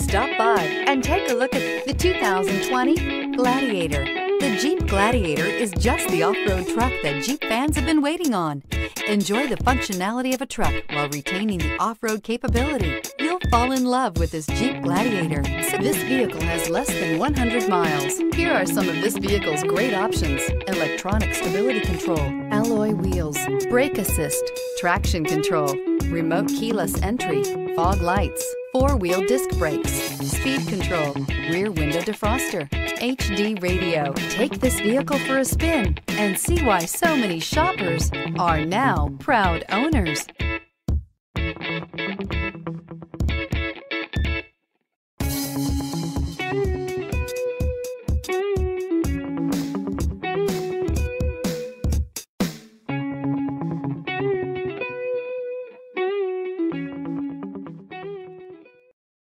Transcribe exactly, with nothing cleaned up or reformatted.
Stop by and take a look at the two thousand twenty Gladiator. The Jeep Gladiator is just the off-road truck that Jeep fans have been waiting on. Enjoy the functionality of a truck while retaining the off-road capability. You'll fall in love with this Jeep Gladiator. This vehicle has less than one hundred miles. Here are some of this vehicle's great options: electronic stability control, alloy wheels, brake assist, traction control, remote keyless entry, fog lights, four-wheel disc brakes, speed control, rear window defroster, H D radio. Take this vehicle for a spin and see why so many shoppers are now proud owners.